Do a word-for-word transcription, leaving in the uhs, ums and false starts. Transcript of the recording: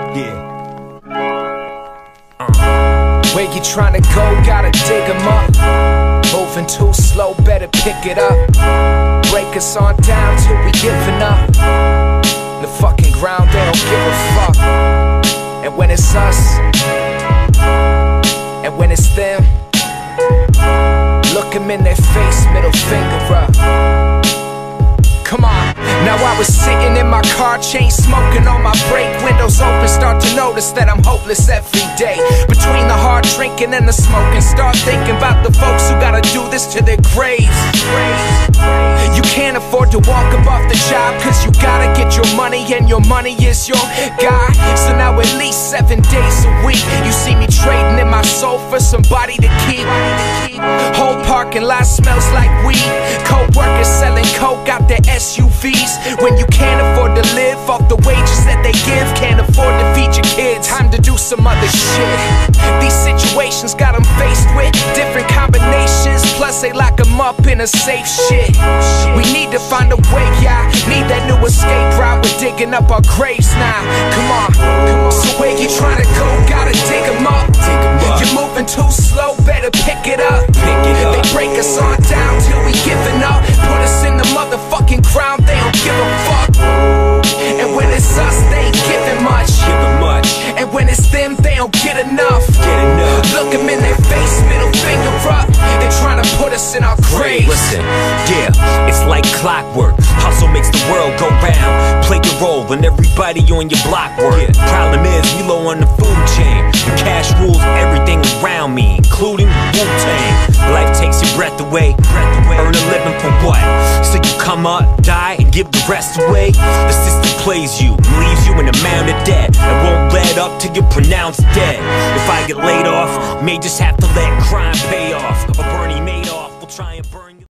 Yeah. Uh. Where you tryna go, gotta dig 'em up. Moving too slow, better pick it up. Break us on down till we giving up. The fucking ground, they don't give a fuck. And when it's us, and when it's them, look 'em in their face, middle finger up. Come on. Now I was sitting in my car, chain smoking on my brake, windows open, start to notice that I'm hopeless every day. Between the hard drinking and the smoking, start thinking about the folks who gotta do this to their graves. You can't afford to walk above the job, cause you gotta get your money, and your money is your guy. So now at least seven days a week, you see me trading in my soul for somebody to keep. Whole parking lot smells like weed. Co-workers selling coke out their S U Vs. When you can't afford to live off the wages that they give, can't afford to feed your kids, time to do some other shit. These situations got them faced with different combinations, plus they lock them up in a safe shit. We need to find a way, yeah, need that new escape route. We're digging up our graves now, come on, come on. So where you trying to go, gotta dig 'em up. You're moving too slow, better pick it up. They break us on down till we giving up. Put us in the motherfucking ground, they don't give a fuck. And when it's us, they ain't giving much. And when it's them, they don't get enough. Look 'em in their face, middle finger up. They're trying to put us in our graves. Listen, yeah, it's like clockwork. Hustle makes the world go round. Play your role when everybody on your block work. Yeah. Problem is, we low on the food chain, and cash rules everything around me, including Wu-Tang. Life takes your breath away, breath away. Earn a living for what? So you come up, die, and give the rest away? The system plays you, and leaves you in a mound of debt, and won't let up till you're pronounced dead. If I get laid off, may just have to let crime pay off. Or Bernie Madoff will try and burn you.